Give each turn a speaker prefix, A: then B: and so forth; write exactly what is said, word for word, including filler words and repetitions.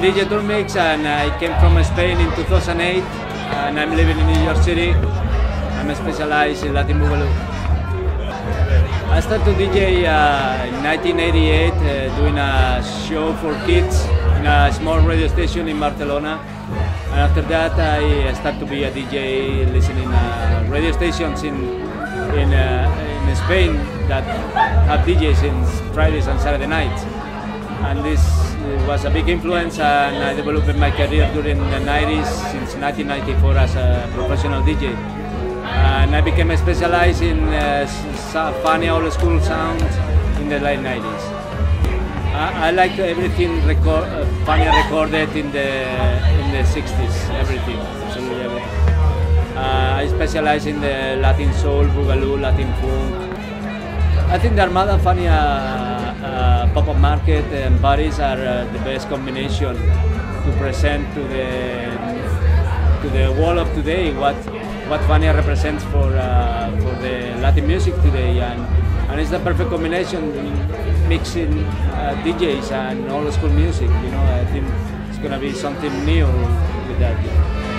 A: D J Turmix, and I came from Spain in two thousand eight, and I'm living in New York City. I'm specialized in Latin Boogaloo. I started to D J uh, in nineteen eighty-eight, uh, doing a show for kids in a small radio station in Barcelona. And after that, I started to be a D J, listening uh, radio stations in in, uh, in Spain that have D Js in Fridays and Saturday nights. And this was a big influence, and I developed my career during the nineties, since nineteen ninety-four, as a professional D J. And I became specialized in uh, Fania old school sounds in the late nineties. I, I like everything record, uh, Fania recorded in the in the sixties, everything, absolutely everything. Uh, I specialize in the Latin soul, Boogaloo, Latin funk. I think the Armada Fania uh, pop-up market and parties are uh, the best combination to present to the to the world of today what what Fania represents for uh, for the Latin music today, and and it's the perfect combination, mixing uh, D Js and old school music. You know, I think it's gonna be something new with that.